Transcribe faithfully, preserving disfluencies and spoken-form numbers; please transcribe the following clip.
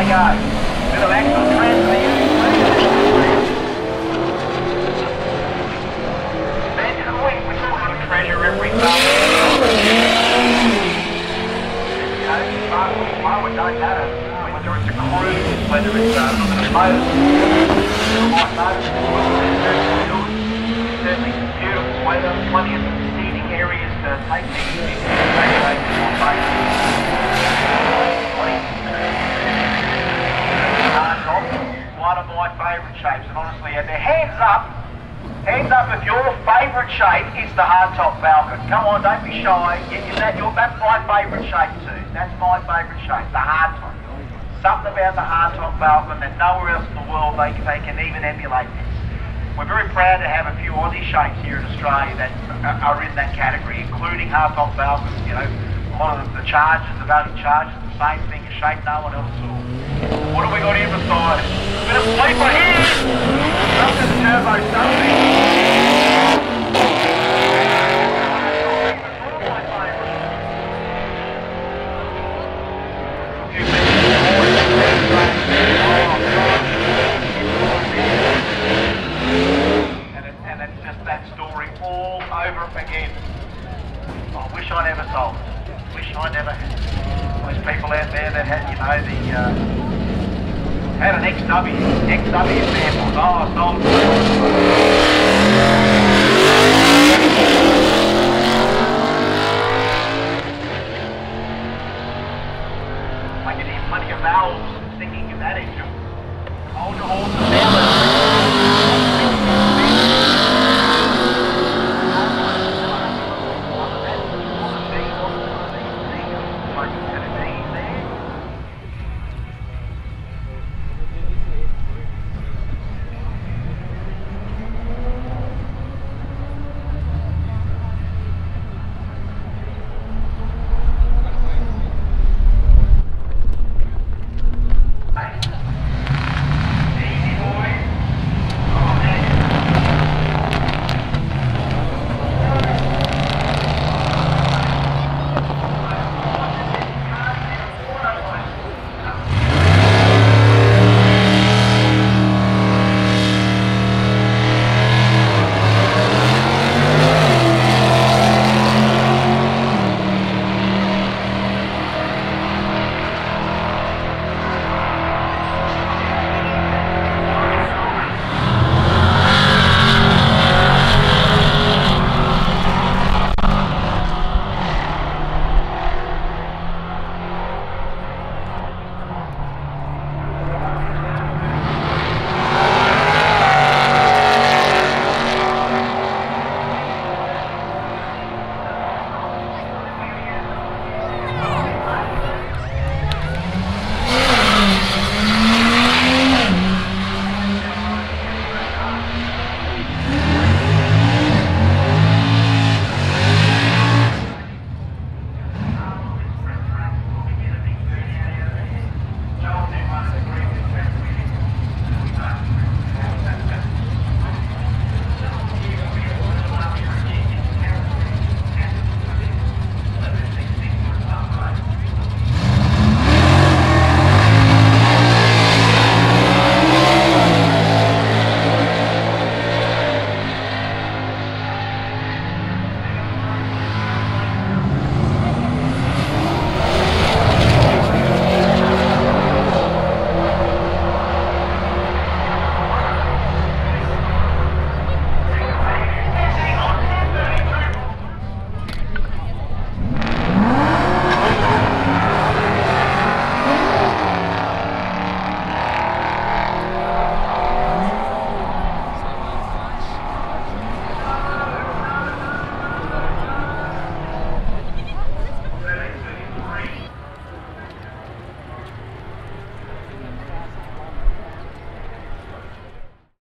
they go. Bit of axle tread for the U V. Imagine we, we call it a treasure every summer. You know, fast or slow, it don't matter. Whether it's a cruise, whether it's uh, a motor, a light motor, certainly some beautiful weather, plenty of seating areas to take things in. One of my favourite shapes, and honestly, and their hands up, hands up if your favourite shape is the hardtop Falcon. Come on, don't be shy. Is that your, that's my favourite shape too. That's my favourite shape, the hardtop. Something about the hardtop Falcon that nowhere else in the world they, they can even emulate this. We're very proud to have a few Aussie shapes here in Australia that are in that category, including hardtop Falcons. You know, a lot of the Chargers, the Valley Chargers, the same thing, a shape no one else saw. What have we got here beside us? A bit of sleeper here! Something the turbo something. And, it, and it's just that story all over again. I wish I never sold it. Wish I never had. Those people out there that had, you know, the uh, had an X W, X W samples. Oh, I sold it.